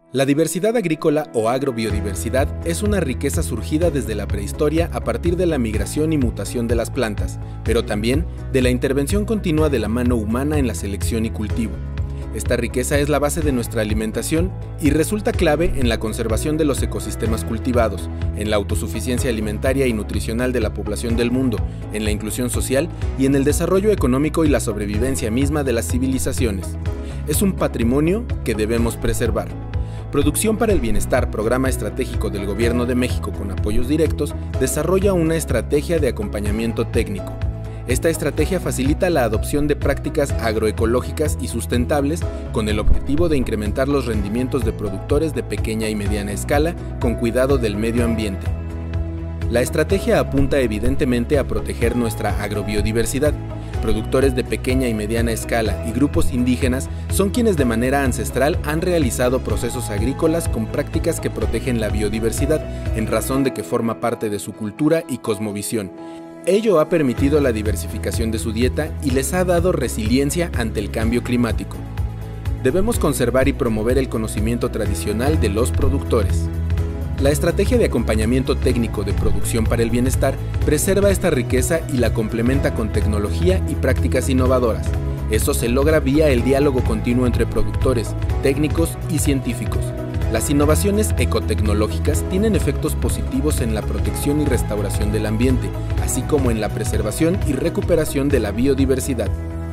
La diversidad agrícola o agrobiodiversidad es una riqueza surgida desde la prehistoria a partir de la migración y mutación de las plantas, pero también de la intervención continua de la mano humana en la selección y cultivo. Esta riqueza es la base de nuestra alimentación y resulta clave en la conservación de los ecosistemas cultivados, en la autosuficiencia alimentaria y nutricional de la población del mundo, en la inclusión social y en el desarrollo económico y la sobrevivencia misma de las civilizaciones. Es un patrimonio que debemos preservar. Producción para el Bienestar, programa estratégico del Gobierno de México con apoyos directos, desarrolla una estrategia de acompañamiento técnico. Esta estrategia facilita la adopción de prácticas agroecológicas y sustentables con el objetivo de incrementar los rendimientos de productores de pequeña y mediana escala con cuidado del medio ambiente. La estrategia apunta evidentemente a proteger nuestra agrobiodiversidad. Productores de pequeña y mediana escala y grupos indígenas son quienes de manera ancestral han realizado procesos agrícolas con prácticas que protegen la biodiversidad, en razón de que forma parte de su cultura y cosmovisión. Ello ha permitido la diversificación de su dieta y les ha dado resiliencia ante el cambio climático. Debemos conservar y promover el conocimiento tradicional de los productores. La estrategia de acompañamiento técnico de Producción para el Bienestar preserva esta riqueza y la complementa con tecnología y prácticas innovadoras. Eso se logra vía el diálogo continuo entre productores, técnicos y científicos. Las innovaciones ecotecnológicas tienen efectos positivos en la protección y restauración del ambiente, así como en la preservación y recuperación de la biodiversidad.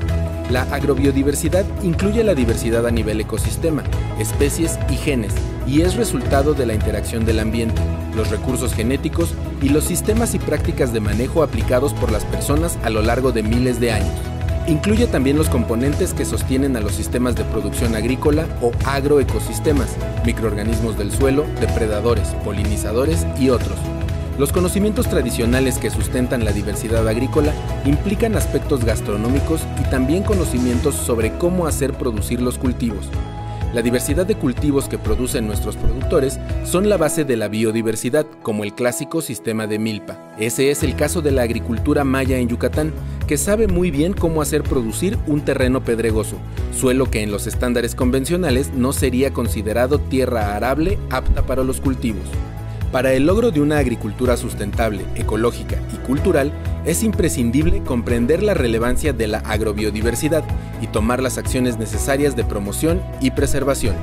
La agrobiodiversidad incluye la diversidad a nivel ecosistema, especies y genes, y es resultado de la interacción del ambiente, los recursos genéticos y los sistemas y prácticas de manejo aplicados por las personas a lo largo de miles de años. Incluye también los componentes que sostienen a los sistemas de producción agrícola o agroecosistemas, microorganismos del suelo, depredadores, polinizadores y otros. Los conocimientos tradicionales que sustentan la diversidad agrícola implican aspectos gastronómicos y también conocimientos sobre cómo hacer producir los cultivos. La diversidad de cultivos que producen nuestros productores son la base de la biodiversidad, como el clásico sistema de milpa. Ese es el caso de la agricultura maya en Yucatán, que sabe muy bien cómo hacer producir un terreno pedregoso, suelo que en los estándares convencionales no sería considerado tierra arable apta para los cultivos. Para el logro de una agricultura sustentable, ecológica y cultural, es imprescindible comprender la relevancia de la agrobiodiversidad y tomar las acciones necesarias de promoción y preservación.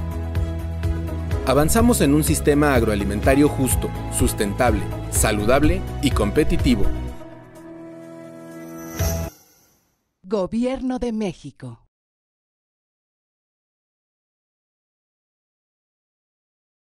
Avanzamos en un sistema agroalimentario justo, sustentable, saludable y competitivo. Gobierno de México.